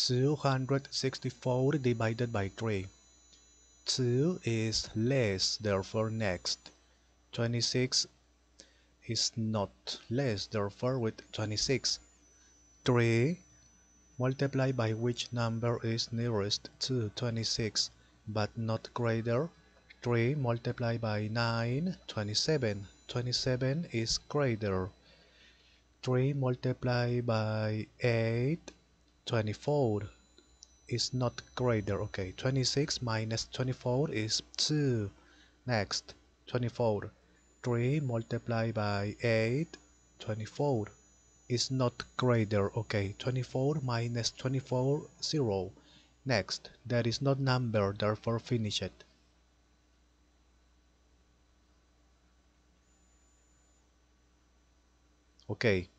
264 divided by 3. 2 is less, therefore next. 26 is not less, therefore with 26. 3 multiplied by which number is nearest to 26 but not greater. 3 multiplied by 9, 27. 27 is greater. 3 multiplied by 8, 24 is not greater. Okay, 26 minus 24 is 2. Next, 24. 3 multiplied by 8, 24 is not greater. Okay, 24 minus 24, 0. Next, there is no number, therefore finish it. Okay,